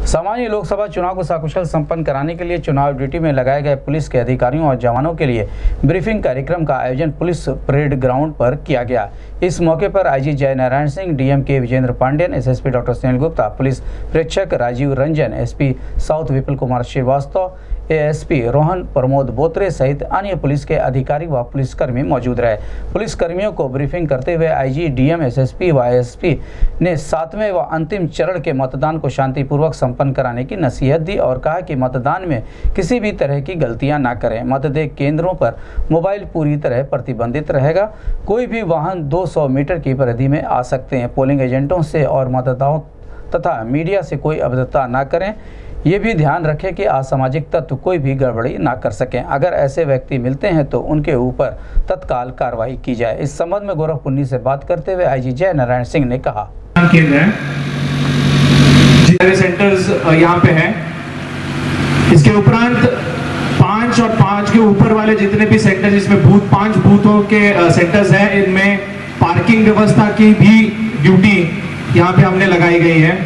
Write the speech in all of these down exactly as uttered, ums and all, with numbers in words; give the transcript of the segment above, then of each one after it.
सामान्य लोकसभा चुनाव को सकुशल संपन्न कराने के लिए चुनाव ड्यूटी में लगाए गए पुलिस के अधिकारियों और जवानों के लिए ब्रीफिंग कार्यक्रम का आयोजन पुलिस परेड ग्राउंड पर किया गया। इस मौके पर आईजी जय नारायण सिंह, डीएम के Vijendra Pandeyan, SSP doctor Sunil Gupta, police प्रेक्षक Rajeev Ranjan, SP south Vipul Kumar Shrivastava, ASP Rohan Pramod Botre सहित अन्य पुलिस के अधिकारी व पुलिसकर्मी मौजूद रहे। पुलिसकर्मियों को ब्रीफिंग करते हुए आईजी, डीएम, एसएसपी व एएसपी ने सातवें व अंतिम चरण के मतदान को शांतिपूर्वक संपन्न कराने की नसीहत दी और कहा कि मतदान में किसी भी तरह की गलतियां ना करें। मतदेय केंद्रों पर मोबाइल पूरी तरह प्रतिबंधित रहेगा। कोई भी वाहन दो सौ मीटर की परिधि में आ सकते हैं। पोलिंग एजेंटों से और मतदाताओं तथा मीडिया से कोई अभद्रता ना करें। ये भी ध्यान रखें कि असामाजिक तत्व कोई भी गड़बड़ी ना कर सकें। अगर ऐसे व्यक्ति मिलते हैं तो उनके ऊपर तत्काल कार्रवाई की जाए। इस संबंध में गोरखपुन्नी से बात करते हुए आईजी जय नारायण सिंह ने कहा, सेंटर्स यहाँ पे हैं। इसके उपरांत पांच और पांच के ऊपर वाले जितने भी सेंटर, जिसमें बूथ पांच बूथों के सेंटर्स हैं, इनमें पार्किंग व्यवस्था की भी ड्यूटी यहाँ पे हमने लगाई गई है।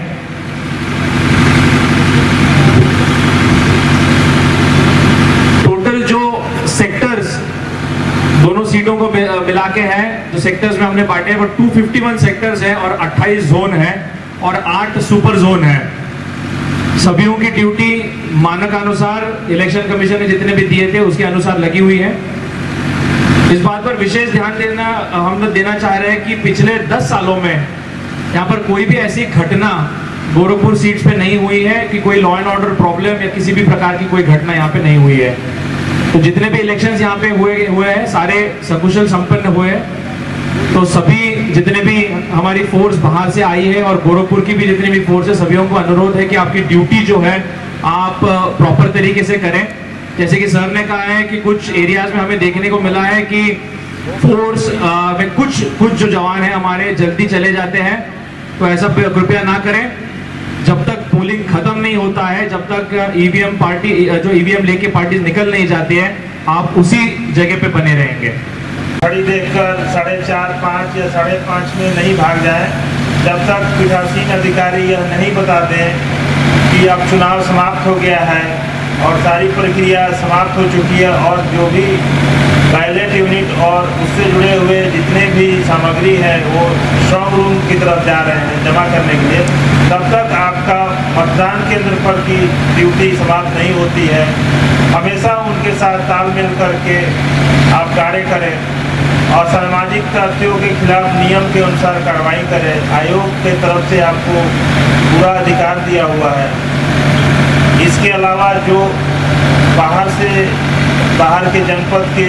टोटल जो सेक्टर्स दोनों सीटों को मिला के हैं, जो सेक्टर्स में हमने बांटे हैं वो दो सौ इक्यावन सेक्टर्स हैं और अट्ठाईस जोन हैं और आठ सुपर जोन है। सभीयों की ड्यूटी मानक अनुसार इलेक्शन कमीशन ने जितने भी दिए थे उसके अनुसार लगी हुई है। इस बात पर विशेष ध्यान देना हम लोग देना चाह रहे हैं कि पिछले दस सालों में यहाँ पर कोई भी ऐसी घटना गोरखपुर सीट्स पे नहीं हुई है कि कोई लॉ एंड ऑर्डर प्रॉब्लम या किसी भी प्रकार की कोई घटना यहाँ पे नहीं हुई है। तो जितने भी इलेक्शंस यहाँ पे हुए हुए हैं सारे सकुशल संपन्न हुए हैं। तो सभी जितने भी हमारी फोर्स बाहर से आई है और गोरखपुर की भी जितनी भी फोर्स है, सभी को अनुरोध है कि आपकी ड्यूटी जो है आप प्रॉपर तरीके से करें। जैसे कि सर ने कहा है कि कुछ एरियाज में हमें देखने को मिला है कि फोर्स में कुछ कुछ जो जवान हैं हमारे जल्दी चले जाते हैं, तो ऐसा कृपया ना करें। जब तक पोलिंग खत्म नहीं होता है, जब तक ईवीएम पार्टी जो ईवीएम लेके पार्टी निकल नहीं जाती है, आप उसी जगह पे बने रहेंगे। घड़ी देखकर साढ़े चार पाँच या साढ़े पाँच में नहीं भाग जाए जब तक पीठासीन अधिकारी यह नहीं बता दें कि अब चुनाव समाप्त हो गया है और सारी प्रक्रिया समाप्त हो चुकी है और जो भी बैलेट यूनिट और उससे जुड़े हुए जितने भी सामग्री है वो स्ट्रॉन्ग रूम की तरफ जा रहे हैं जमा करने के लिए, तब तक आपका मतदान केंद्र पर की ड्यूटी समाप्त नहीं होती है। हमेशा उनके साथ तालमेल करके आप कार्य करें और सामाजिक तथ्यों के खिलाफ नियम के अनुसार कार्रवाई करें। आयोग के तरफ से आपको पूरा अधिकार दिया हुआ है। इसके अलावा जो बाहर से बाहर के जनपद के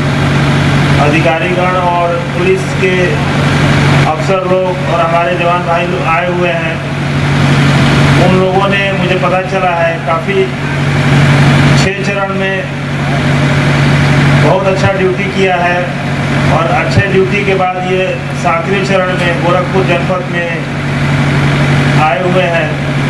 अधिकारीगण और पुलिस के अफसर लोग और हमारे जवान भाई लोग आए हुए हैं, उन लोगों ने मुझे पता चला है काफ़ी छः चरण में बहुत अच्छा ड्यूटी किया है और अच्छे ड्यूटी के बाद ये सातवें चरण में गोरखपुर जनपद में आए हुए हैं।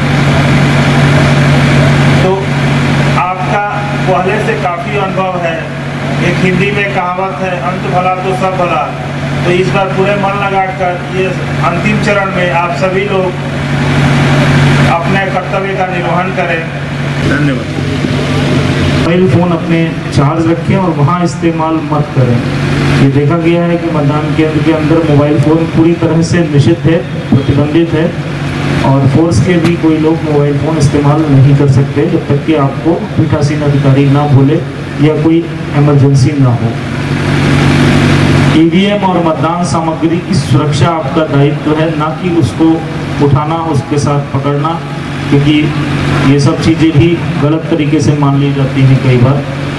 तो आपका पहले से काफ़ी अनुभव है। एक हिंदी में कहावत है, अंत भला तो सब भला। तो इस बार पूरे मन लगाकर ये अंतिम चरण में आप सभी लोग अपने कर्तव्य का निर्वहन करें। धन्यवाद। मोबाइल फ़ोन अपने चार्ज रखें और वहाँ इस्तेमाल मत करें। ये देखा गया है कि मतदान केंद्र के अंदर मोबाइल फ़ोन पूरी तरह से निषिद्ध है, प्रतिबंधित है और फोर्स के भी कोई लोग मोबाइल फ़ोन इस्तेमाल नहीं कर सकते जब तक कि आपको पीठासीन अधिकारी ना बोले या कोई इमरजेंसी ना हो। ईवीएम और मतदान सामग्री की सुरक्षा आपका दायित्व है, ना कि उसको उठाना, उसके साथ पकड़ना, क्योंकि ये सब चीज़ें भी गलत तरीके से मान ली जाती हैं कई बार।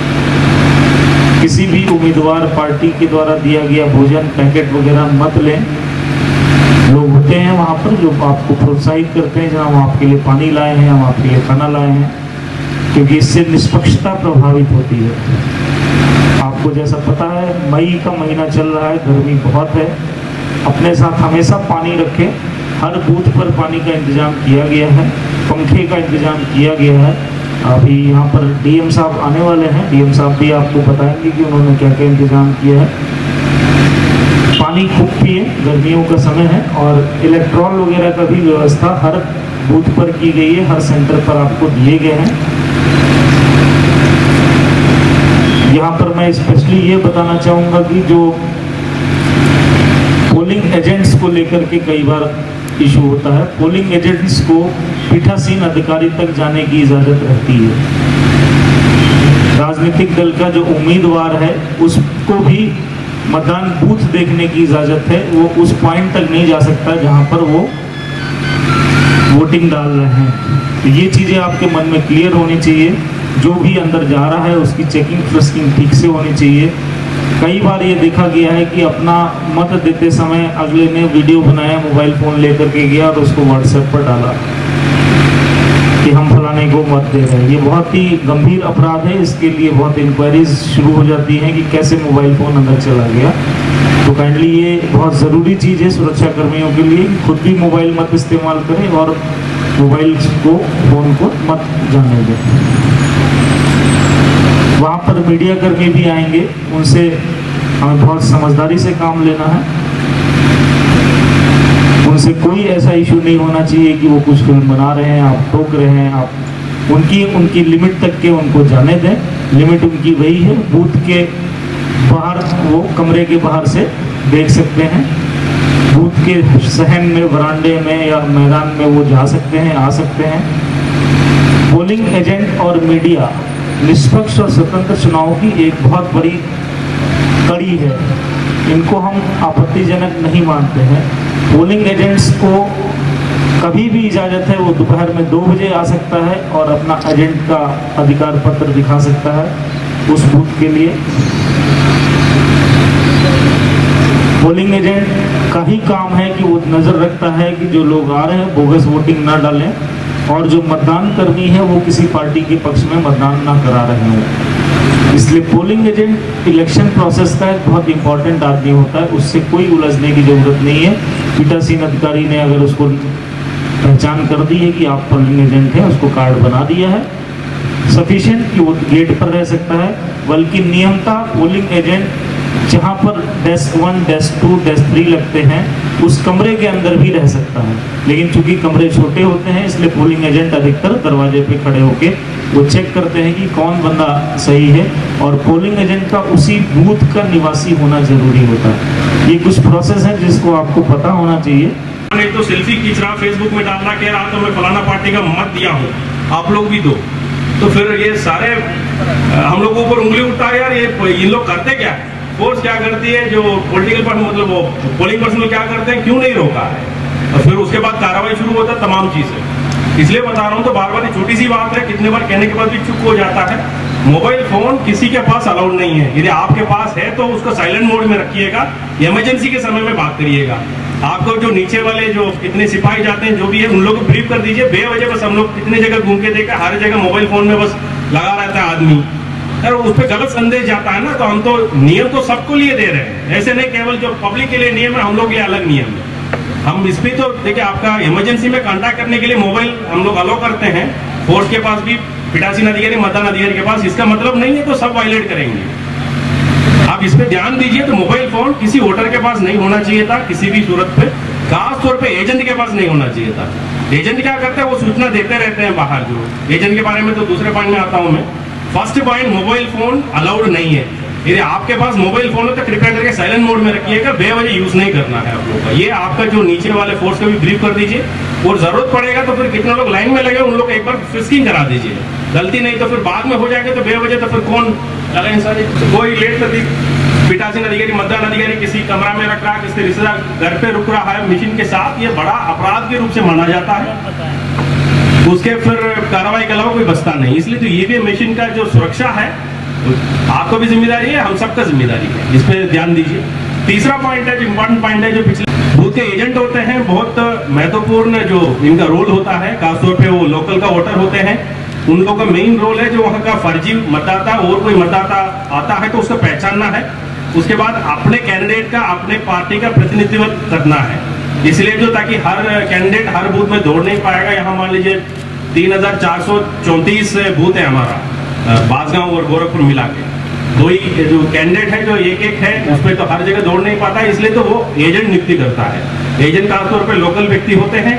किसी भी उम्मीदवार पार्टी के द्वारा दिया गया भोजन पैकेट वगैरह मत लें। लोग होते हैं वहाँ पर जो आपको प्रोत्साहित करते हैं, जहाँ हम आपके लिए पानी लाए हैं, हम आपके लिए खाना लाए हैं, क्योंकि इससे निष्पक्षता प्रभावित होती है। आपको जैसा पता है मई का महीना चल रहा है, गर्मी बहुत है। अपने साथ हमेशा पानी रखें। हर बूथ पर पानी का इंतजाम किया गया है, पंखे का इंतजाम किया गया है। अभी यहाँ पर डीएम साहब आने वाले हैं, डीएम साहब भी आपको बताएंगे कि उन्होंने क्या क्या इंतजाम किया है। पानी खूब पिए, गर्मियों का समय है और इलेक्ट्रॉल वगैरह का भी व्यवस्था हर बूथ पर की गई है, हर सेंटर पर आपको दिए गए हैं। यहाँ पर मैं स्पेशली ये बताना चाहूँगा कि जो पोलिंग एजेंट्स को लेकर के कई बार इशू होता है, पोलिंग एजेंट्स को पीठासीन अधिकारी तक जाने की इजाज़त रहती है। राजनीतिक दल का जो उम्मीदवार है उसको भी मतदान बूथ देखने की इजाज़त है, वो उस पॉइंट तक नहीं जा सकता जहाँ पर वो वोटिंग डाल रहे हैं। तो ये चीज़ें आपके मन में क्लियर होनी चाहिए। जो भी अंदर जा रहा है उसकी चेकिंग फ्रस्किंग ठीक से होनी चाहिए। कई बार ये देखा गया है कि अपना मत देते समय अगले ने वीडियो बनाया, मोबाइल फ़ोन लेकर के गया और उसको व्हाट्सएप पर डाला कि हम फलाने को मत दे रहे हैं। ये बहुत ही गंभीर अपराध है, इसके लिए बहुत इंक्वायरीज शुरू हो जाती हैं कि कैसे मोबाइल फ़ोन अंदर चला गया। तो काइंडली ये बहुत ज़रूरी चीज़ है सुरक्षा कर्मियों के लिए, खुद भी मोबाइल मत इस्तेमाल करें और मोबाइल को फ़ोन को मत जाने दें। वहाँ पर मीडिया कर्मी भी आएंगे, उनसे हमें बहुत समझदारी से काम लेना है। उनसे कोई ऐसा इशू नहीं होना चाहिए कि वो कुछ फिल्म बना रहे हैं, आप टोक रहे हैं। आप उनकी उनकी लिमिट तक के उनको जाने दें। लिमिट उनकी वही है, बूथ के बाहर वो कमरे के बाहर से देख सकते हैं, बूथ के सहन में, वरांडे में या मैदान में वो जा सकते हैं, आ सकते हैं। पोलिंग एजेंट और मीडिया निष्पक्ष और स्वतंत्र चुनाव की एक बहुत बड़ी कड़ी है, इनको हम आपत्तिजनक नहीं मानते हैं। पोलिंग एजेंट्स को कभी भी इजाज़त है, वो दोपहर में दो बजे आ सकता है और अपना एजेंट का अधिकार पत्र दिखा सकता है उस बूथ के लिए। पोलिंग एजेंट का ही काम है कि वो नज़र रखता है कि जो लोग आ रहे हैं बोगस वोटिंग ना डालें और जो मतदान कर्मी है वो किसी पार्टी के पक्ष में मतदान ना करा रहे हों। इसलिए पोलिंग एजेंट इलेक्शन प्रोसेस का एक बहुत इंपॉर्टेंट आदमी होता है, उससे कोई उलझने की ज़रूरत नहीं है। पीठासीन अधिकारी ने अगर उसको पहचान कर दी है कि आप पोलिंग एजेंट हैं, उसको कार्ड बना दिया है, सफिशिएंट कि वो गेट पर रह सकता है। बल्कि नियमता पोलिंग एजेंट जहाँ पर desk one, desk two, desk three लगते हैं उस कमरे के अंदर भी रह सकता है, लेकिन चूंकि कमरे छोटे होते हैं इसलिए पोलिंग एजेंट अधिकतर दरवाजे पे खड़े होके वो चेक करते हैं कि कौन बंदा सही है, और पोलिंग एजेंट का उसी बूथ का निवासी होना जरूरी होता है। ये कुछ प्रोसेस है जिसको आपको पता होना चाहिए। नहीं तो सेल्फी खींच रहा, फेसबुक में डालना, कह रहा तो मैं फलाना पार्टी का मत दिया हूँ, आप लोग भी दो। तो फिर ये सारे हम लोगों पर उंगली उठता है यार, ये इन लोग करते क्या है, फोर्स क्या करती है, जो पॉलिटिकल पर्सन मतलब वो पोलिंग पर्सन क्या करते हैं, क्यों नहीं रोका है, और फिर उसके बाद कार्रवाई शुरू होता है तमाम चीजें। इसलिए बता रहा हूँ, तो बार बार छोटी सी बात है, कितने बार कहने के बाद भी चुप हो जाता है। मोबाइल फोन किसी के पास अलाउड नहीं है, यदि आपके पास है तो उसको साइलेंट मोड में रखिएगा, इमरजेंसी के समय में बात करिएगा। आपको जो नीचे वाले जो कितने सिपाही जाते हैं जो भी है उन लोगों को ब्रीफ कर दीजिए, बेवजह बस हम लोग कितने जगह घूम के देखा, हर जगह मोबाइल फोन में बस लगा रहता है आदमी, अगर उस पर गलत संदेश जाता है ना, तो हम तो नियम तो सबको लिए दे रहे हैं, ऐसे नहीं केवल जो पब्लिक के लिए नियम है हम लोग के लिए अलग नियम है। हम इस पर तो देखिए, आपका इमरजेंसी में कांटेक्ट करने के लिए मोबाइल हम लोग अलाउ करते हैं, फोर्स के पास भी, पीठासीन अधिकारी, मतदान अधिकारी के पास, इसका मतलब नहीं है तो सब वायलेट करेंगे। आप इस पे ध्यान दीजिए। तो मोबाइल फोन किसी वोटर के पास नहीं होना चाहिए था किसी भी सूरत पे, खास तौर पे एजेंट के पास नहीं होना चाहिए था। एजेंट क्या करते हैं, वो सूचना देते रहते हैं बाहर, जो एजेंट के बारे में तो दूसरे पॉइंट में आता हूं मैं। First point, mobile phone allowed नहीं है। यदि आपके पास मोबाइल फोन हो तो कृपया करके साइलेंट मोड में रखिएगा, बेवजह यूज नहीं करना है आप लोग का। ये आपका जो नीचे वाले फोर्स का भी ब्रीफ कर दीजिए, और जरूरत पड़ेगा तो फिर कितने लोग लाइन में लगे उन लोग एक बार फ्रिस्किंग करा दीजिए, गलती नहीं तो फिर बाद में हो जाएगा तो बेवजह तो फिर कौन लगे सर। कोई लेट कर दी, पीठासीन अधिकारी, मतदान अधिकारी किसी कमरा में रख रहा है, किसी रिश्तेदार घर पे रुक रहा है मशीन के साथ, ये बड़ा अपराध के रूप से माना जाता है, उसके फिर कार्रवाई के अलावा कोई बचता नहीं। इसलिए तो ये भी मशीन का जो सुरक्षा है आपको भी जिम्मेदारी है, हम सबका जिम्मेदारी है, इस पर ध्यान दीजिए। तीसरा पॉइंट है जो इम्पोर्टेंट पॉइंट है, जो पिछले बूथ के एजेंट होते हैं, बहुत महत्वपूर्ण जो इनका रोल होता है, खासतौर पे वो लोकल का वोटर होते हैं, उन लोगों का मेन रोल है जो वहाँ का फर्जी मतदाता और कोई मतदाता आता है तो उसको पहचानना है, उसके बाद अपने कैंडिडेट का, अपने पार्टी का प्रतिनिधित्व करना है। इसलिए जो ताकि हर कैंडिडेट हर बूथ में दौड़ नहीं पाएगा। यहाँ मान लीजिए तीन हजार चार सौ चौंतीस बूथ है हमारा, बांसगांव और गोरखपुर मिला के, दो ही जो कैंडिडेट है जो एक एक है, उस पर तो हर जगह दौड़ नहीं पाता है, इसलिए तो वो एजेंट नियुक्ति करता है। एजेंट खासतौर पे लोकल व्यक्ति होते हैं,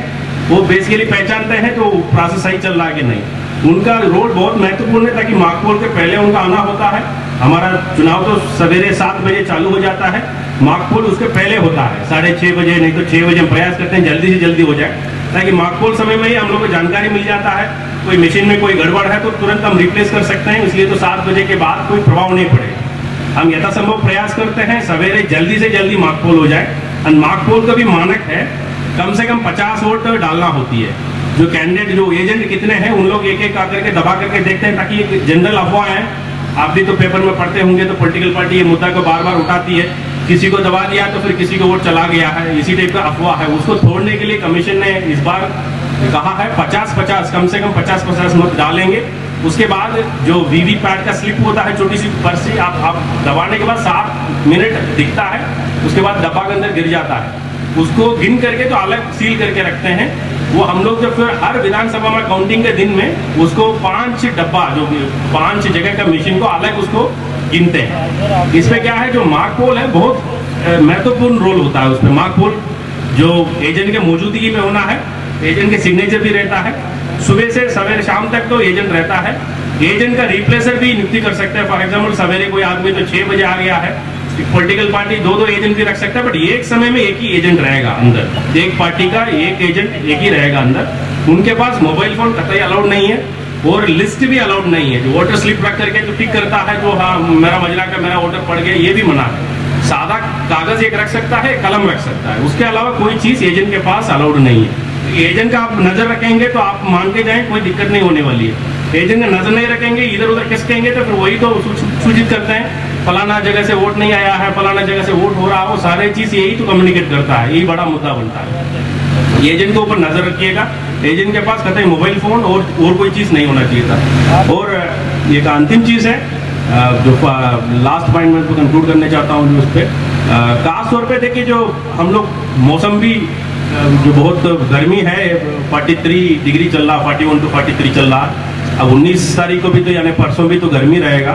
वो बेसिकली पहचानते हैं तो प्रोसेस सही चल रहा है कि नहीं। उनका रोल बहुत महत्वपूर्ण है, ताकि मार्कपोल के पहले उनका आना होता है। हमारा चुनाव तो सवेरे सात बजे चालू हो जाता है, मार्कपोल उसके पहले होता है साढ़े छः बजे, नहीं तो छः बजे हम प्रयास करते हैं जल्दी से जल्दी हो जाए, ताकि मार्कपोल समय में ही हम लोग को जानकारी मिल जाता है। कोई मशीन में कोई गड़बड़ है तो तुरंत हम रिप्लेस कर सकते हैं, इसलिए तो सात बजे के बाद कोई प्रभाव नहीं पड़ेगा। हम यथासंभव प्रयास करते हैं सवेरे जल्दी से जल्दी मार्कपोल हो जाए। और मार्कपोल का भी मानक है कम से कम पचास वोट डालना होती है। जो कैंडिडेट जो एजेंट कितने हैं उन लोग एक एक आकर के दबा करके देखते हैं, ताकि एक जनरल अफवाह है, आप भी तो पेपर में पढ़ते होंगे, तो पॉलिटिकल पार्टी ये मुद्दा को बार बार उठाती है, किसी को दबा दिया तो फिर किसी को वोट चला गया है, इसी टाइप का अफवाह है। उसको छोड़ने के लिए कमीशन ने इस बार कहा है पचास पचास कम से कम पचास पचास मत डालेंगे। उसके बाद जो वीवीपैट का स्लिप होता है, छोटी सी पर्ची, आप आप दबाने के बाद सात मिनट दिखता है, उसके बाद डब्बा के अंदर गिर जाता है, उसको गिन करके तो अलग सील करके रखते हैं। वो हम लोग जब फिर हर विधानसभा में काउंटिंग के दिन में उसको पांच डब्बा, जो पांच जगह का मशीन को अलग उसको गिनते हैं। इसमें क्या है, जो मार्कपोल है बहुत महत्वपूर्ण रोल होता है उसमें। मार्कपोल जो एजेंट के मौजूदगी में होना है, एजेंट के सिग्नेचर भी रहता है, सुबह से सवेरे शाम तक तो एजेंट रहता है। एजेंट का रिप्लेसर भी नियुक्ति कर सकते हैं। फॉर एग्जाम्पल सवेरे कोई आदमी तो छह बजे आ गया है, पॉलिटिकल पार्टी दो दो एजेंट भी रख सकता है, बट एक समय में एक ही एजेंट रहेगा अंदर, एक पार्टी का एक एजेंट एक ही रहेगा अंदर। उनके पास मोबाइल फोन कतई अलाउड नहीं है और लिस्ट भी अलाउड नहीं है। जो वोटर स्लिप रख करके जो टिक करता है, जो हाँ मेरा मजरा का मेरा वोटर पड़ गया, ये भी मना है। सादा कागज एक रख सकता है, कलम रख सकता है, उसके अलावा कोई चीज एजेंट के पास अलाउड नहीं है। एजेंट का आप नजर रखेंगे तो आप मान के जाएं कोई दिक्कत नहीं होने वाली है। एजेंट का नजर नहीं रखेंगे, इधर उधर खिसकेंगे तो फिर वही तो सूचित करते हैं फलाना जगह से वोट नहीं आया है, फलाना जगह से वोट हो रहा हो, सारे चीज यही तो कम्युनिकेट करता है, यही बड़ा मुद्दा बनता है। एजेंट के ऊपर नजर रखिएगा, एजेंट के पास कतई मोबाइल फोन और और कोई चीज नहीं होना चाहिए था। और एक अंतिम चीज है जो लास्ट पॉइंट में तो कंक्लूड करना चाहता हूँ, जो उस पर खास तौर पे देखिए, जो हम लोग मौसम भी जो बहुत गर्मी है, तैंतालीस डिग्री चल रहा, इकतालीस टू तैंतालीस चल रहा। अब उन्नीस तारीख को भी तो यानी परसों भी तो गर्मी रहेगा।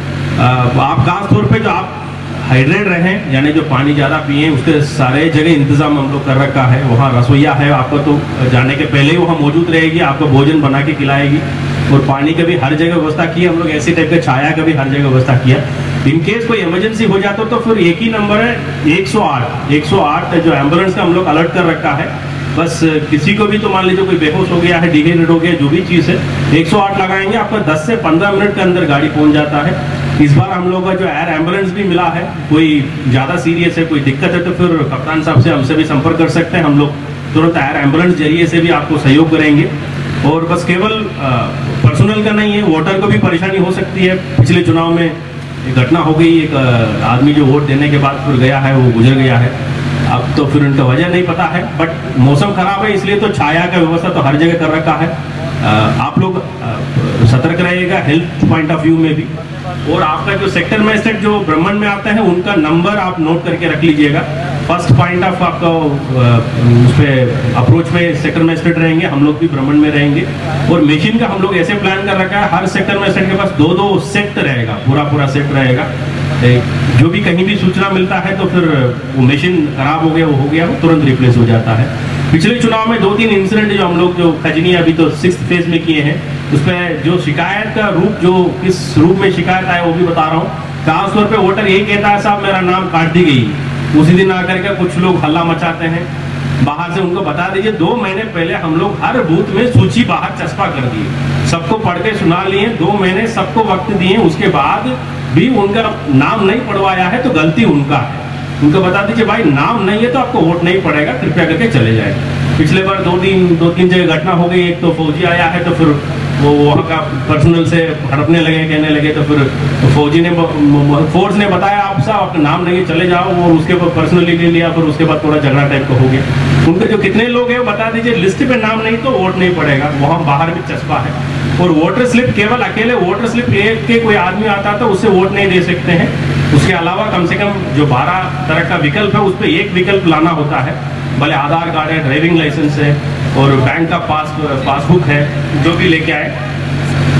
आप खास तौर पे जो आप हाइड्रेट रहें, यानी जो पानी ज़्यादा पिए, उसके सारे जगह इंतजाम हम लोग कर रखा है। वहाँ रसोईया है, आपको तो जाने के पहले ही वहाँ मौजूद रहेगी, आपको भोजन बना के खिलाएगी। और पानी का भी हर जगह व्यवस्था की हम लोग, ऐसी टाइप का छाया का भी हर जगह व्यवस्था किया। इन केस कोई इमरजेंसी हो जाता तो फिर एक ही नंबर है एक सौ आठ एक सौ आठ जो एम्बुलेंस का हम लोग अलर्ट कर रखा है। बस किसी को भी तो मान लीजिए कोई बेहोश हो गया है, डिहाइड्रेट हो गया, जो भी चीज़ है, एक सौ आठ लगाएंगे, आपका दस से पंद्रह मिनट के अंदर गाड़ी पहुंच जाता है। इस बार हम लोग का जो एयर एम्बुलेंस भी मिला है, कोई ज़्यादा सीरियस है, कोई दिक्कत है तो फिर कप्तान साहब से हमसे भी संपर्क कर सकते हैं, हम लोग तुरंत एयर एम्बुलेंस जरिए से भी आपको सहयोग करेंगे। और बस केवल पर्सनल का नहीं है, वोटर को भी परेशानी हो सकती है। पिछले चुनाव में एक घटना हो गई, एक आदमी जो वोट देने के बाद फिर गया है, वो गुजर गया है। अब तो फिर उनका वजह नहीं पता है, बट मौसम खराब है इसलिए तो छाया का व्यवस्था तो हर जगह कर रखा है। आप लोग सतर्क रहिएगा हेल्थ पॉइंट ऑफ व्यू में भी। और आपका जो सेक्टर मजिस्ट्रेट जो ब्राह्मण में आता है, उनका नंबर आप नोट करके रख लीजिएगा। फर्स्ट पॉइंट ऑफ आपका उस पर अप्रोच में सेक्टर मजिस्ट्रेट रहेंगे, हम लोग भी ब्राह्मण में रहेंगे। और मशीन का हम लोग ऐसे प्लान कर रखा है, हर सेक्टर मजिस्ट्रेट के पास दो दो सेट रहेगा, पूरा पूरा सेट रहेगा। जो भी कहीं भी सूचना मिलता है तो फिर वो मशीन खराब हो गया, वो हो गया, वो तुरंत रिप्लेस हो जाता है। पिछले चुनाव में दो तीन इंसिडेंट जो हम लोग जो खजनी अभी तो सिक्स फेज में किए हैं, उस पर जो शिकायत का रूप, जो किस रूप में शिकायत आया वो भी बता रहा हूँ। खासतौर पे वोटर यही कहता है, साहब मेरा नाम काट दी गई, उसी दिन आकर के कुछ लोग हल्ला मचाते हैं। बाहर से उनको बता दीजिए, दो महीने पहले हम लोग हर बूथ में सूची बाहर चस्पा कर दिए, सबको पढ़ के सुना लिए, दो महीने सबको वक्त दिए, उसके बाद भी उनका नाम नहीं पढ़वाया है तो गलती उनका है। उनको बता दीजिए भाई नाम नहीं है तो आपको वोट नहीं पड़ेगा, कृपया करके चले जाए। पिछले बार दो तीन दो तीन जगह घटना हो गई, एक तो फौजी आया है तो फिर वो वहाँ का पर्सनल से हड़पने लगे, कहने लगे, तो फिर तो फौजी ने फोर्स ने बताया आप साहब आपका नाम नहीं, चले जाओ। वो उसके बाद पर्सनली ले लिया, फिर उसके बाद थोड़ा झगड़ा टाइप का हो गया। उनके जो कितने लोग हैं बता दीजिए, लिस्ट पे नाम नहीं तो वोट नहीं पड़ेगा, वहाँ बाहर भी चस्पा है। और वोटर स्लिप केवल अकेले वोटर स्लिप के कोई आदमी आता तो उससे वोट नहीं दे सकते हैं, उसके अलावा कम से कम जो बारह तरह का विकल्प है उस पर एक विकल्प लाना होता है, भले आधार कार्ड है, ड्राइविंग लाइसेंस है और बैंक का पास पासबुक है, जो भी लेके आए।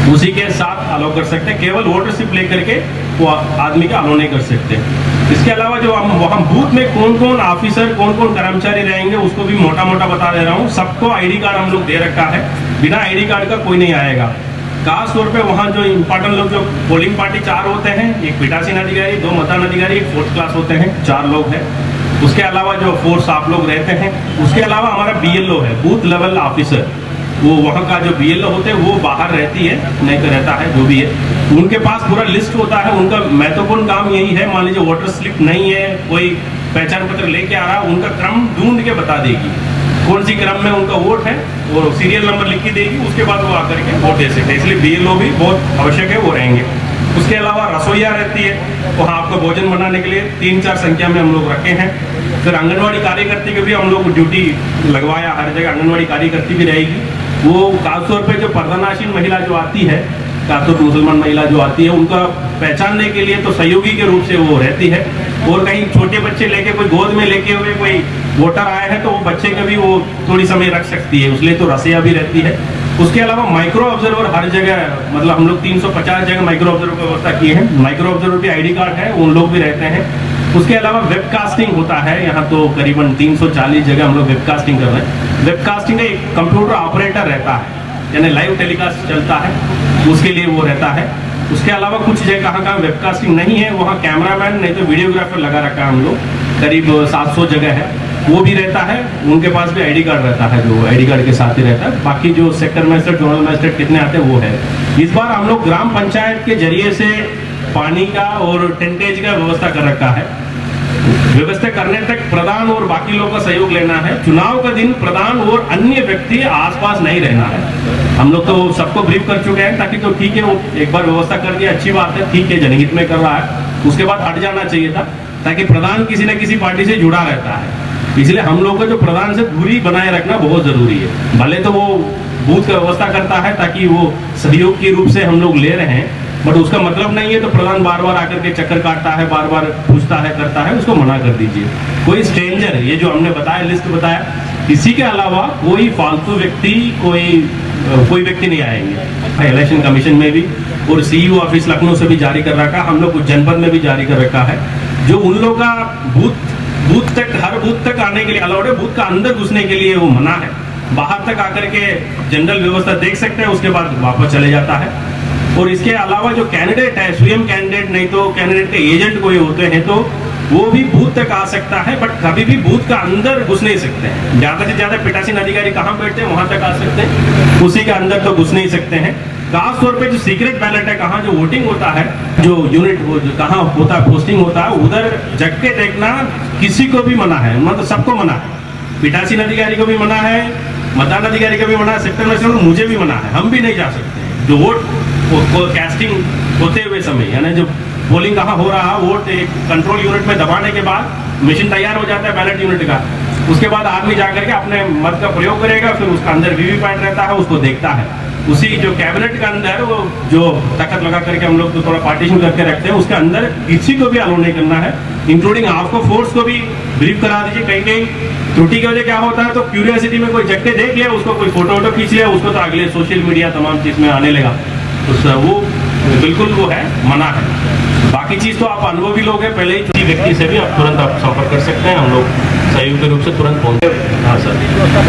उसी के साथ अलाउ कर सकते हैं, केवल वोटर स्लिप लेकर के वो आदमी का अलाउ नहीं कर सकते। इसके अलावा जो हम वहाँ बूथ में कौन कौन ऑफिसर कौन कौन कर्मचारी रहेंगे उसको भी मोटा मोटा बता दे रहा हूँ। सबको आईडी कार्ड हम लोग दे रखा है, बिना आईडी कार्ड का कोई नहीं आएगा। खास तौर पे वहाँ जो इम्पोर्टेंट लोग, जो पोलिंग पार्टी चार होते हैं, एक पीठासीन अधिकारी, दो मतदान अधिकारी, एक फोर्थ क्लास होते हैं, चार लोग हैं। उसके अलावा जो फोर्स आप लोग रहते हैं, उसके अलावा हमारा बीएलओ है, बूथ लेवल ऑफिसर, वो वहाँ का जो बीएलओ होते हैं वो बाहर रहती है, नहीं तो रहता है जो भी है, उनके पास पूरा लिस्ट होता है। उनका महत्वपूर्ण काम यही है, मान लीजिए वोटर स्लिप नहीं है, कोई पहचान पत्र लेके आ रहा है, उनका क्रम ढूंढ के बता देगी कौन सी क्रम में उनका वोट है, वो सीरियल नंबर लिख के देगी, उसके बाद वो आकर के वोट दे सकते हैं। इसलिए बीएलओ भी बहुत आवश्यक है, वो रहेंगे। उसके अलावा रसोईया रहती है, वहाँ आपको भोजन बनाने के लिए तीन चार संख्या में हम लोग रखे हैं। फिर आंगनवाड़ी कार्यकर्ती की भी हम लोग ड्यूटी लगवाया, हर जगह आंगनवाड़ी कार्यकर्ती भी रहेगी। वो खासतौर पे जो पर्दानाशीन महिला जो आती है, खासतौर मुसलमान महिला जो आती है, उनका पहचानने के लिए तो सहयोगी के रूप से वो रहती है। और कहीं छोटे बच्चे लेके कोई गोद में लेके हुए कोई वोटर आए हैं तो वो बच्चे का भी वो थोड़ी समय रख सकती है, इसलिए तो रसैया भी रहती है। उसके अलावा माइक्रो ऑब्जर्वर हर जगह, मतलब हम लोग तीन सौ पचास जगह माइक्रो ऑब्जर्वर की व्यवस्था की है। माइक्रो ऑब्जर्वर भी आईडी कार्ड है, उन लोग भी रहते हैं। उसके अलावा वेबकास्टिंग होता है, यहाँ तो करीबन तीन सौ चालीस जगह हम लोग वेबकास्टिंग कर रहे हैं। वेबकास्टिंग का एक कंप्यूटर ऑपरेटर रहता है, यानी लाइव टेलीकास्ट चलता है, उसके लिए वो रहता है। उसके अलावा कुछ जगह कहाँ कहाँ वेबकास्टिंग नहीं है, वहाँ कैमरामैन नहीं तो वीडियोग्राफर लगा रखा है हम लोग, करीब सात सौ जगह है, वो भी रहता है। उनके पास भी आईडी कार्ड रहता है, जो आईडी कार्ड के साथ ही रहता है। बाकी जो सेक्टर मजिस्ट्रेट, जोनल मजिस्ट्रेट कितने आते हैं वो है। इस बार हम लोग ग्राम पंचायत के जरिए से पानी का और टेंटेज का व्यवस्था कर रखा है। व्यवस्था करने तक प्रधान और बाकी लोगों का सहयोग लेना है। चुनाव का दिन प्रधान और अन्य व्यक्ति आसपास नहीं रहना है। हम लोग तो सबको ब्रीफ कर चुके हैं, ताकि तो ठीक है, वो एक बार व्यवस्था कर दिया, अच्छी बात है, ठीक है, जनहित में कर रहा है, उसके बाद हट जाना चाहिए था, ताकि प्रधान किसी न किसी पार्टी से जुड़ा रहता है। इसलिए हम लोग को जो प्रधान से दूरी बनाए रखना बहुत जरूरी है। भले तो वो बूथ का व्यवस्था करता है, ताकि वो सहयोग के रूप से हम लोग ले रहे हैं, बट उसका मतलब नहीं है तो प्रधान बार बार आकर के चक्कर काटता है, बार बार पूछता है, करता है, उसको मना कर दीजिए। कोई स्ट्रेंजर, ये जो हमने बताया, लिस्ट बताया, इसी के अलावा कोई फालतू व्यक्ति, कोई कोई व्यक्ति नहीं आएंगे। इलेक्शन कमीशन में भी और सीईओ ऑफिस लखनऊ से भी जारी कर रखा, हम लोग कुछ जनपद में भी जारी कर रखा है। जो उन लोगों का बूथ बूथ तक, हर बूथ तक आने के लिए अलाउड है, बूथ का अंदर घुसने के लिए वो मना है। बाहर तक आकर के जनरल व्यवस्था देख सकते हैं, उसके बाद वापस चले जाता है। और इसके अलावा जो कैंडिडेट है, स्वयं कैंडिडेट नहीं तो कैंडिडेट के एजेंट कोई होते हैं, तो वो भी बूथ तक आ सकता है, बट कभी भी बूथ का अंदर घुस नहीं सकते हैं। ज्यादा से ज्यादा पीठासीन अधिकारी कहाँ बैठते हैं वहां तक आ सकते हैं, उसी के अंदर तो घुस नहीं सकते हैं। खास तौर पे जो सीक्रेट बैलेट है, कहाँ जो वोटिंग होता है, जो यूनिट हो, जो कहाँ होता है, पोस्टिंग होता है, उधर जग के देखना किसी को भी मना है, मतलब सबको मना है। पीठासीन अधिकारी को भी मना है, मतदान अधिकारी को भी मना है, सेक्टर मजिस्ट्रेट मुझे भी मना है, हम भी नहीं जा सकते। जो वोट को कैस्टिंग होते हुए समय, यानी जो पोलिंग कहाँ हो रहा है, वोट एक कंट्रोल यूनिट में दबाने के बाद मशीन तैयार हो जाता है बैलेट यूनिट का, उसके बाद आदमी जाकर के अपने मत का प्रयोग करेगा, फिर उसका अंदर वीवीपैट रहता है, उसको देखता है। उसी जो कैबिनेट के अंदर वो जो तखत लगा करके हम लोग तो थोड़ा पार्टीशन करके रखते हैं, उसके अंदर किसी को भी अलाउ नहीं करना है, इंक्लूडिंग आपको फोर्स को भी ब्रीफ करा दीजिए। कहीं कहीं त्रुटि की वजह क्या होता है, तो क्यूरियोसिटी में कोई जग के देख लिया, उसको कोई फोटो वोटो खींच लिया, उसको तो अगले सोशल मीडिया तमाम चीज में आने लगा, तो वो बिल्कुल वो है, मना है। बाकी चीज तो आप अनुभवी लोग हैं, पहले ही किसी व्यक्ति से भी आप तुरंत आप संपर्क कर सकते हैं, हम लोग सहयोग रूप से तुरंत पहुंचे। हाँ सर,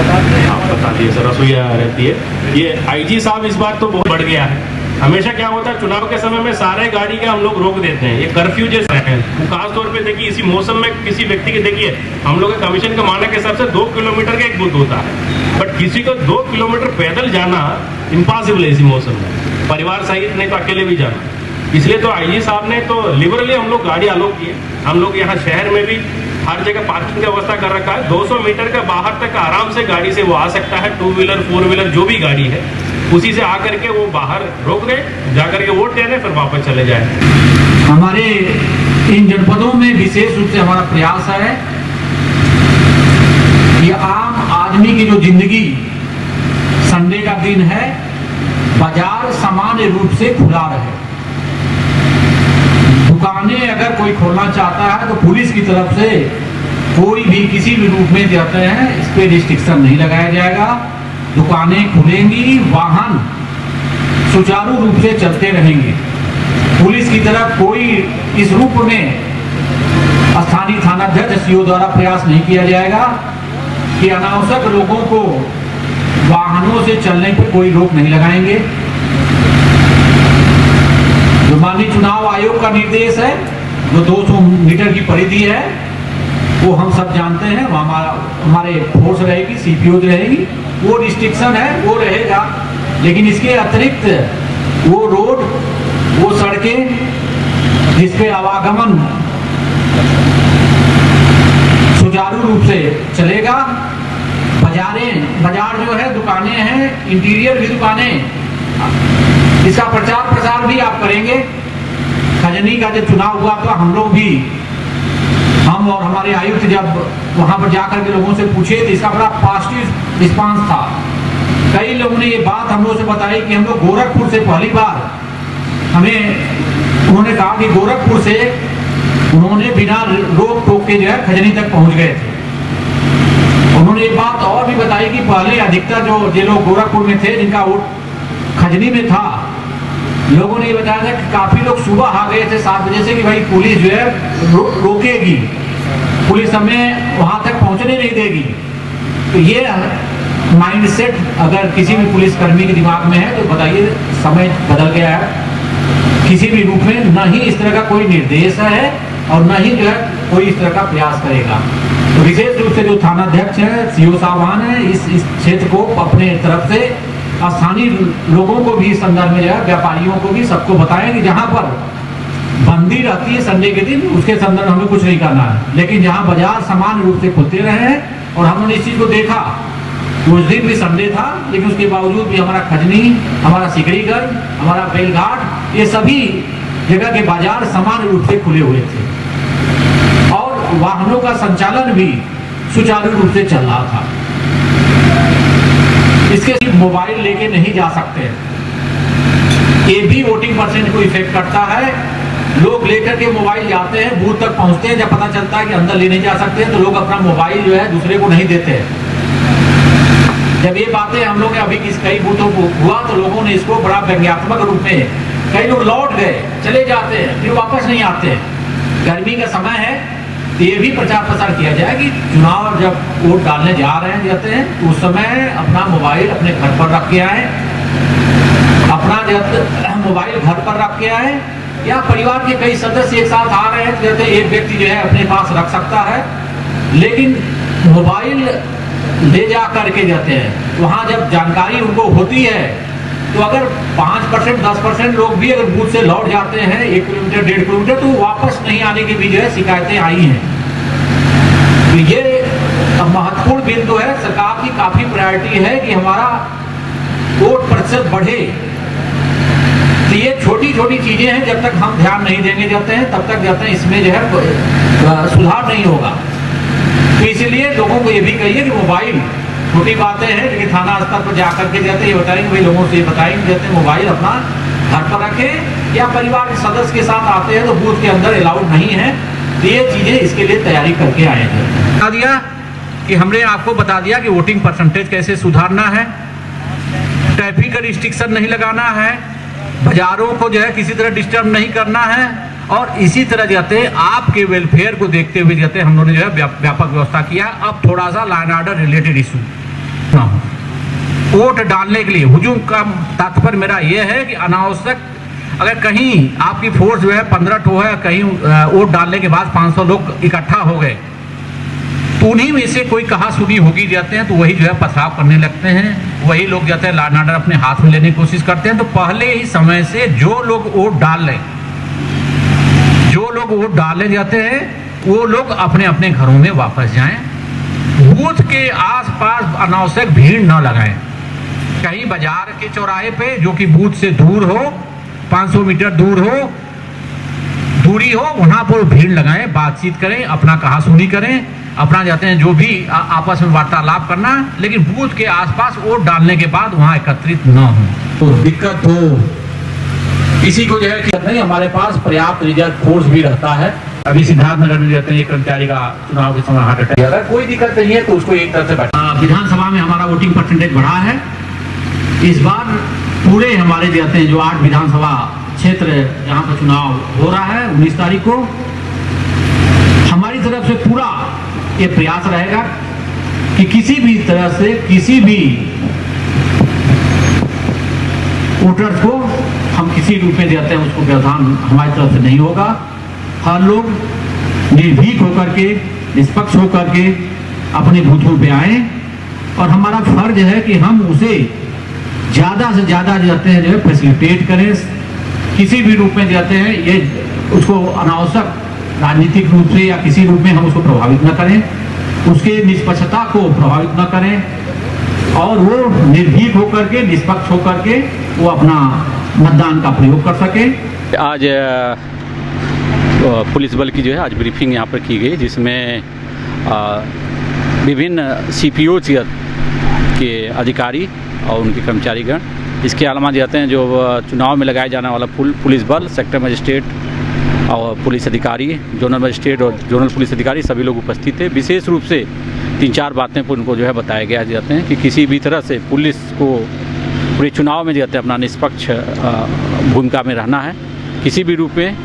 आप बता दिए सर, रसोईया रहती है। ये आईजी साहब इस बार तो बहुत बढ़ गया है। हमेशा क्या होता है, चुनाव के समय में सारे गाड़ी के हम लोग रोक देते हैं, ये कर्फ्यू जैसा है। खासतौर पे देखिए इसी मौसम में किसी व्यक्ति के, देखिए हम लोग कमीशन के मानक के हिसाब से दो किलोमीटर का एक बूथ होता है, बट किसी को दो किलोमीटर पैदल जाना इम्पॉसिबल है इसी मौसम में, परिवार सहित नहीं तो अकेले भी जाना। इसलिए तो आईजी साहब ने तो लिबरली हम लोग गाड़ी अलाउ की है। हम लोग यहाँ शहर में भी हर जगह पार्किंग का व्यवस्था कर रखा है। दो सौ मीटर का बाहर तक आराम से गाड़ी से वो आ सकता है, टू व्हीलर फोर व्हीलर जो भी गाड़ी है, उसी से आकर के वो बाहर रोक दे, जाकर के वोट देने, फिर वापस चले जाए। हमारे इन जनपदों में विशेष रूप से हमारा प्रयास है कि आम आदमी की जो जिंदगी, संडे का दिन है, बाजार सामान्य रूप से खुला रहे। दुकानें अगर कोई खोलना चाहता है तो पुलिस की तरफ से कोई भी किसी भी रूप में जाते हैं, इस पे रिस्ट्रिक्शन नहीं लगाया जाएगा। दुकानें खुलेंगी, वाहन सुचारू रूप से चलते रहेंगे। पुलिस की तरफ कोई इस रूप में स्थानीय थानाध्यक्ष सीओ द्वारा प्रयास नहीं किया जाएगा कि अनावश्यक लोगों को वाहनों से चलने पर कोई रोक नहीं लगाएंगे। जो माननीय चुनाव आयोग का निर्देश है, जो दो सौ मीटर की परिधि है, वो हम सब जानते हैं, वो हमारा हमारे फोर्स रहेगी, सीपीओ रहेगी, वो रिस्ट्रिक्शन है, वो रहेगा। लेकिन इसके अतिरिक्त वो रोड, वो सड़कें जिसपे आवागमन सुचारू रूप से चलेगा, बाजारें बाजार जो है, दुकानें हैं, इंटीरियर भी दुकानें, इसका प्रचार प्रसार भी आप करेंगे। खजनी का जब चुनाव हुआ तो हम लोग भी, हम और हमारे आयुक्त जब वहां पर जाकर के लोगों से पूछे तो इसका बड़ा पॉजिटिव रिस्पांस था। कई लोगों ने ये बात हम लोगों से बताई कि हम लोग गोरखपुर से पहली बार, हमें उन्होंने कहा कि गोरखपुर से उन्होंने बिना रोक टोक के जो है खजनी तक पहुंच गए थे। उन्होंने ये बात और भी बताई कि पहले अधिकतर जो जे लोग गोरखपुर में थे, जिनका वोट खजनी में था, लोगों ने ये बताया था कि काफी लोग सुबह आ गए थे सात बजे से कि भाई पुलिस जो है रो, रोकेगी, पुलिस हमें वहां तक पहुंचने नहीं देगी। तो ये माइंडसेट अगर किसी भी पुलिसकर्मी के दिमाग में है तो बताइए, समय बदल गया है। किसी भी रूप में न ही इस तरह का कोई निर्देश है और न ही जो है कोई इस तरह का प्रयास करेगा। तो विशेष रूप से जो थानाध्यक्ष है, सीओ साहबान है, इस इस क्षेत्र को अपने तरफ से स्थानीय लोगों को भी इस संदर्भ में जो है, व्यापारियों को भी, सबको बताएं कि जहां पर बंदी रहती है संडे के दिन, उसके संदर्भ हमें कुछ नहीं करना है। लेकिन जहां बाजार समान रूप से खुलते रहे हैं, और हमने इस चीज को देखा, उस दिन भी संडे था, लेकिन उसके बावजूद भी हमारा खजनी, हमारा सिकरीगंज, हमारा बेलघाट, ये सभी जगह के बाजार समान रूप से खुले हुए थे और वाहनों का संचालन भी सुचारू रूप से चल रहा था। इसके सिर्फ मोबाइल लेके नहीं जा सकते, ये भी वोटिंग परसेंट को इफेक्ट करता है। लोग लेकर के मोबाइल जाते हैं, बूथ तक पहुंचते हैं, जब पता चलता है कि अंदर ले नहीं जा सकते हैं तो लोग अपना मोबाइल जो है दूसरे को नहीं देते हैं। जब ये बातें हम लोग अभी किस कई बूथों को हुआ तो लोगों ने इसको बड़ा व्यंग्यात्मक रूप में, कई लोग लौट गए, चले जाते हैं, फिर वापस नहीं आते हैं। गर्मी का समय है तो ये भी प्रचार प्रसार किया जाए कि चुनाव जब वोट डालने जा रहे हैं जाते हैं तो उस समय अपना मोबाइल अपने घर पर रख के आए, अपना जब मोबाइल घर पर रख के आए, या परिवार के कई सदस्य एक साथ आ रहे हैं तो जैसे एक व्यक्ति जो है अपने पास रख सकता है, लेकिन मोबाइल ले जा करके जाते हैं। वहाँ जब जानकारी उनको होती है तो अगर पाँच परसेंट दस परसेंट लोग भी अगर बूथ से लौट जाते हैं एक किलोमीटर डेढ़ किलोमीटर, तो वापस नहीं आने की भी जो है शिकायतें आई हैं। तो ये महत्वपूर्ण बिंदु है, सरकार की काफी प्रायोरिटी है कि हमारा वोट प्रतिशत बढ़े। तो ये छोटी छोटी चीजें हैं, जब तक हम ध्यान नहीं देंगे जाते हैं तब तक जाते हैं इसमें जो है सुधार नहीं होगा। तो इसीलिए लोगों को ये भी कहिए कि मोबाइल, छोटी बातें हैं लेकिन थाना स्तर पर जाकर के जाते ये बताएंगे, भाई लोगों से बताएंगे जाते मोबाइल अपना घर पर रखें, या परिवार के सदस्य के साथ आते हैं तो बूथ के अंदर अलाउड नहीं है। तो ये चीजें इसके लिए तैयारी करके आए थे। बता दिया कि हमने आपको बता दिया कि वोटिंग परसेंटेज कैसे सुधारना है, ट्रैफिक का रिस्ट्रिक्शन नहीं लगाना है, बाजारों को जो है किसी तरह डिस्टर्ब नहीं करना है, और इसी तरह जाते आपके वेलफेयर को देखते हुए जाते हम लोगों ने जो है व्यापक व्यवस्था किया। अब थोड़ा सा law and order related issue ना हो, वोट डालने के लिए हुजूम का तात्पर्य मेरा यह है कि अनावश्यक अगर कहीं आपकी फोर्स जो है पंद्रह ठो है, कहीं वोट डालने के बाद पाँच सौ लोग इकट्ठा हो गए तो उन्हीं में से कोई कहा सुनी होगी जाते हैं तो वही जो है पथराव करने लगते हैं, वही लोग जाते हैं लॉ एंड ऑर्डर अपने हाथ में लेने की कोशिश करते हैं। तो पहले ही समय से जो लोग वोट डाल लें, जो लोग वोट डालने जाते हैं वो लोग अपने अपने घरों में वापस जाएं, बूथ के आसपास अनावश्यक भीड़ न लगाएं। कहीं बाजार के चौराहे पे जो कि बूथ से दूर हो, पाँच सौ मीटर दूर हो, दूरी हो, वहां पर भीड़ लगाएं, बातचीत करें, अपना कहा सुनी करें, अपना जाते हैं जो भी आ, आपस में वार्तालाप करना, लेकिन बूथ के आसपास वोट डालने के बाद वहां एकत्रित न हो तो दिक्कत हो। इसी को जो है कि नहीं, हमारे पास पर्याप्त रिजर्व फोर्स भी रहता है। अभी सिद्धार्थनगर में रहते हैं एक कर्मचारी का चुनाव के समय हार्ट अटैक, अगर कोई दिक्कत नहीं है तो उसको एक तरह से बैठा। विधानसभा में हमारा वोटिंग परसेंटेज बढ़ा है, इस बार पूरे हमारे जाते हैं जो आठ विधानसभा क्षेत्र जहाँ पर चुनाव हो रहा है उन्नीस तारीख को, हमारी तरफ से पूरा ये प्रयास रहेगा कि किसी भी तरह से किसी भी वोटर्स को हम किसी रूप में देते हैं उसको व्यवधान हमारी तरफ से नहीं होगा। हर लोग निर्भीक होकर के, निष्पक्ष होकर के अपने बूथों पे आए और हमारा फर्ज है कि हम उसे ज़्यादा से ज़्यादा जाते हैं जो है फैसिलिटेट करें, किसी भी रूप में जाते हैं ये उसको अनावश्यक राजनीतिक रूप से या किसी रूप में हम उसको प्रभावित न करें, उसके निष्पक्षता को प्रभावित न करें और वो निर्भीक होकर के, निष्पक्ष होकर के वो अपना मतदान का प्रयोग कर सके। आज पुलिस बल की जो है आज ब्रीफिंग यहाँ पर की गई, जिसमें विभिन्न सी पी ओ के अधिकारी और उनके कर्मचारीगण, इसके अलावा जाते हैं जो चुनाव में लगाए जाने वाला पुलिस बल, सेक्टर मजिस्ट्रेट और पुलिस अधिकारी, जोनल मजिस्ट्रेट और जोनल पुलिस अधिकारी सभी लोग उपस्थित थे। विशेष रूप से तीन चार बातें पर उनको जो है बताया गया जाते हैं कि किसी भी तरह से पुलिस को पूरे चुनाव में जाते हैं अपना निष्पक्ष भूमिका में रहना है। किसी भी रूप में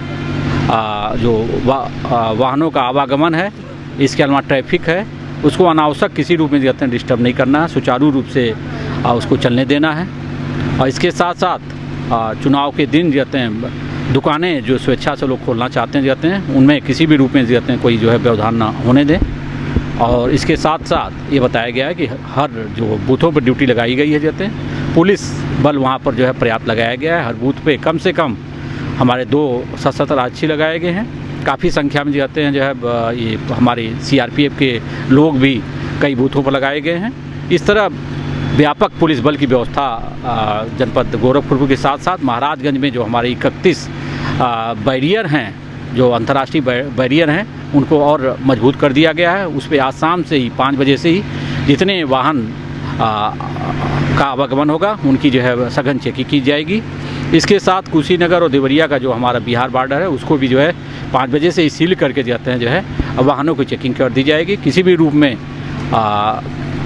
जो वा, वाहनों का आवागमन है, इसके अलावा ट्रैफिक है, उसको अनावश्यक किसी रूप में जाते हैं डिस्टर्ब नहीं करना है, सुचारू रूप से उसको चलने देना है। और इसके साथ साथ चुनाव के दिन जाते हैं दुकानें जो स्वेच्छा से लोग खोलना चाहते हैं जाते हैं उनमें किसी भी रूप में जाते हैं कोई जो है व्यवधान ना होने दें। और इसके साथ साथ ये बताया गया है कि हर जो बूथों पर ड्यूटी लगाई गई है जाते हैं, पुलिस बल वहाँ पर जो है पर्याप्त लगाया गया है। हर बूथ पे कम से कम हमारे दो सशस्त्र आरक्षी लगाए गए हैं। काफ़ी संख्या में जाते हैं जो है ये हमारे सी आर पी एफ के लोग भी कई बूथों पर लगाए गए हैं। इस तरह व्यापक पुलिस बल की व्यवस्था जनपद गोरखपुर के साथ साथ महाराजगंज में जो हमारे इकतीस बैरियर हैं, जो अंतर्राष्ट्रीय बैरियर हैं, उनको और मजबूत कर दिया गया है। उस पर आज शाम से ही पाँच बजे से ही जितने वाहन आ, का आवागमन होगा उनकी जो है सघन चेकिंग की जाएगी। इसके साथ कुशीनगर और देवरिया का जो हमारा बिहार बॉर्डर है उसको भी जो है पाँच बजे से ही सील करके जाते हैं जो है वाहनों की चेकिंग कर दी जाएगी। किसी भी रूप में आ,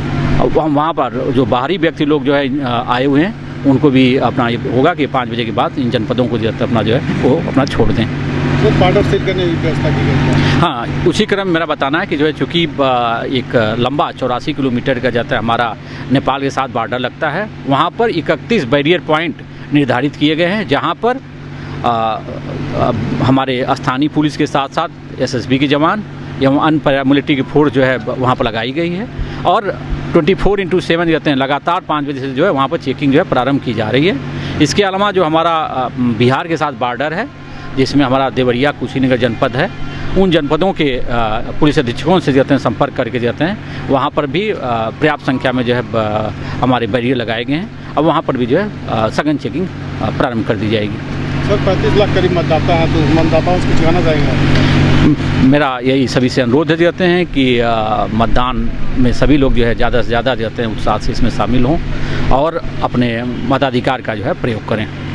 वहाँ पर जो बाहरी व्यक्ति लोग जो है आए हुए हैं उनको भी अपना ये होगा कि पाँच बजे के बाद इन जनपदों को जो अपना जो है वो अपना छोड़ दें। तो बॉर्डर सील करने की व्यवस्था की गई है। हाँ, उसी क्रम मेरा बताना है कि जो है चूँकि एक लंबा चौरासी किलोमीटर का जाता है हमारा नेपाल के साथ बॉर्डर लगता है, वहाँ पर इकतीस बैरियर पॉइंट निर्धारित किए गए हैं, जहाँ पर आ, आ, हमारे स्थानीय पुलिस के साथ साथ एस एस बी के जवान एवं अन्य पैरामिलिट्री की फोर्स जो है वहाँ पर लगाई गई है। और ट्वेंटी फोर इंटू सेवन जाते हैं लगातार पाँच बजे से जो है वहाँ पर चेकिंग जो है प्रारंभ की जा रही है। इसके अलावा जो हमारा बिहार के साथ बॉर्डर है, जिसमें हमारा देवरिया कुशीनगर जनपद है, उन जनपदों के पुलिस अधीक्षकों से जाते हैं संपर्क करके जाते हैं, वहाँ पर भी पर्याप्त संख्या में जो है हमारे बैरियर लगाए गए हैं। अब वहाँ पर भी जो है सघन चेकिंग प्रारंभ कर दी जाएगी। सर, पैंतीस लाख करीब मतदाता हैं, तो मतदाताओं को सिखाना चाहेंगे? मेरा यही सभी से अनुरोध जाते हैं कि मतदान में सभी लोग जो है ज़्यादा से ज़्यादा जाते हैं उत्साह से इसमें शामिल हों और अपने मताधिकार का जो है प्रयोग करें।